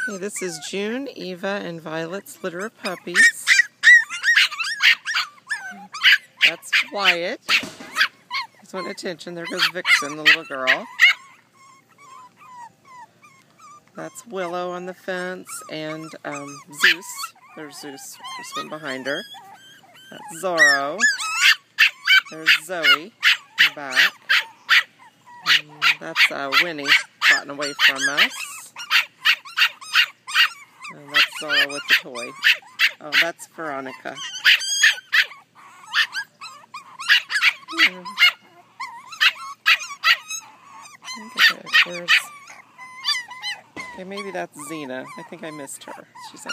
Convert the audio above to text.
Okay, this is June, Eva, and Violet's litter of puppies. That's Wyatt. He's wanting attention. There goes Vixen, the little girl. That's Willow on the fence, and Zeus. There's Zeus just went behind her. That's Zorro. There's Zoe in the back. And that's Winnie gotten away from us. And that's Zorro with the toy. Oh, that's Veronica. Okay, maybe that's Xena. I think I missed her. She's